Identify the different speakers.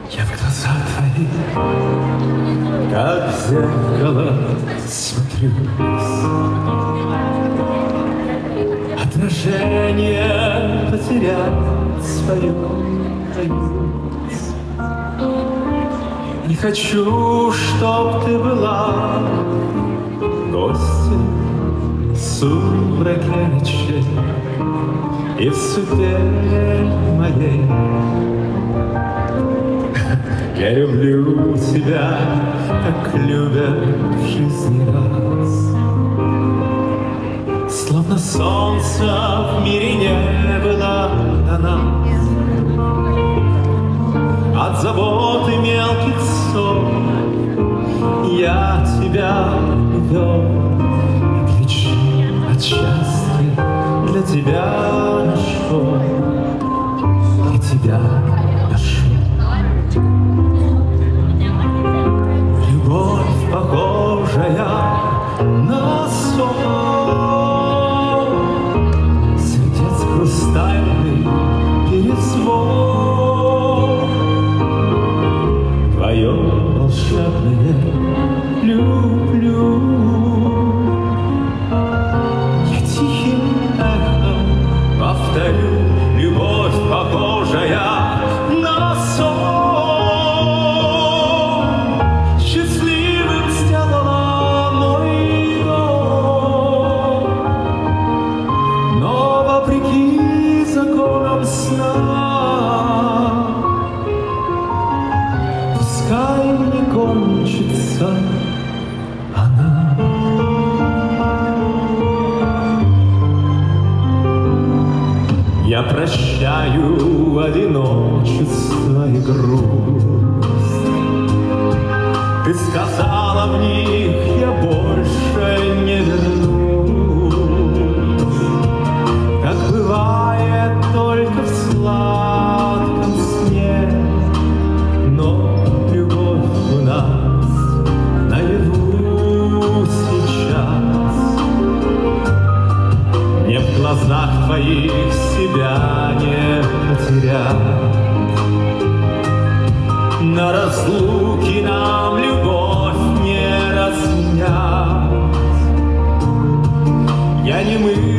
Speaker 1: Я в глаза твои, как в зеркало, смотрюсь. Отражение потерять свое боюсь. Не хочу, чтоб ты была гостем в сумраке ночей и в суде моей. Я люблю тебя, как любят в жизни раз. Словно солнца в мире не было до нас. От забот и мелких ссор я тебя вел, и ключи от счастья для тебя нашел, и тебя нашел. Любовь, похожая на сон, сердец хрустальный перезвон. Твое волшебное люблю. Я тихим эхом повторю: любовь, похожая на сон. Счастливым сделала мой дом, но вопреки законам сна. Пускай не кончится она. Я прощаю одиночество и грусть. Ты сказала в них: я больше не вернусь. Как бывает только в сладком сне, но любовь у нас наяву сейчас. Мне в глазах твоих себя не потерять. На разлуке нам любовь не разменять. Я не мы.